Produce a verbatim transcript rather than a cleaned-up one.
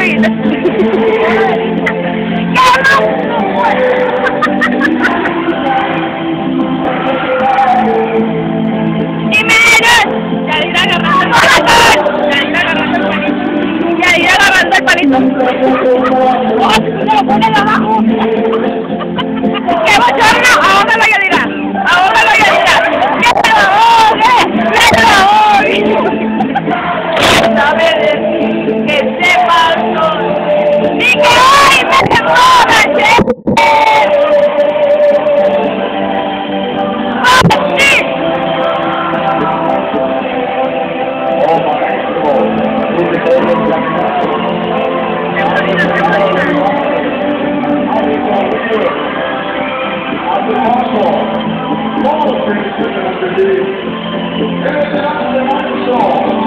David. ¡Qué y menos. Yadira agarrando el palito. Yadira agarrando el palito. Yadira agarrando el palito. ¡Oh, si tú te lo pones de abajo! ¡Qué bochorno! ¡Ahógalo, Yadira! ¡Ahógalo, Yadira! ¡Que te lo ahogue! ¡Que te lo ahogue! ¿Sabes que se pasó? ¡Y que hoy me demora, che! All the things that have to do. Everything else they want to solve.